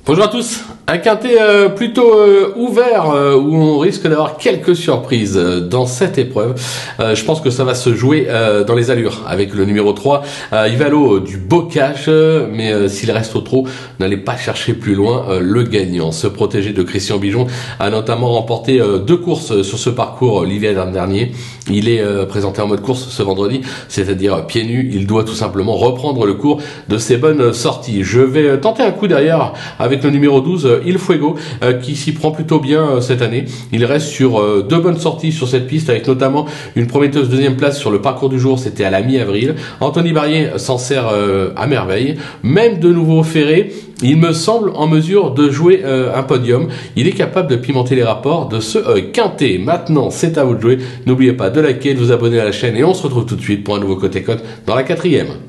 Bonjour à tous, un quintet plutôt ouvert où on risque d'avoir quelques surprises dans cette épreuve. Je pense que ça va se jouer dans les allures avec le numéro 3, Ivalo du Bocage, mais s'il reste au trot, n'allez pas chercher plus loin le gagnant. Se protéger de Christian Bijon a notamment remporté 2 courses sur ce parcours l'hiver dernier. Il est présenté en mode course ce vendredi, c'est-à-dire pieds nus. Il doit tout simplement reprendre le cours de ses bonnes sorties. Je vais tenter un coup derrière avec le numéro 12, Il Fuego, qui s'y prend plutôt bien cette année. Il reste sur 2 bonnes sorties sur cette piste, avec notamment une prometteuse deuxième place sur le parcours du jour, c'était à la mi-avril. Anthony Barrier s'en sert à merveille. Même de nouveau ferré, il me semble en mesure de jouer un podium. Il est capable de pimenter les rapports de ce quintet. Maintenant, c'est à vous de jouer. N'oubliez pas de liker, de vous abonner à la chaîne et on se retrouve tout de suite pour un nouveau Côté Cote dans la 4e.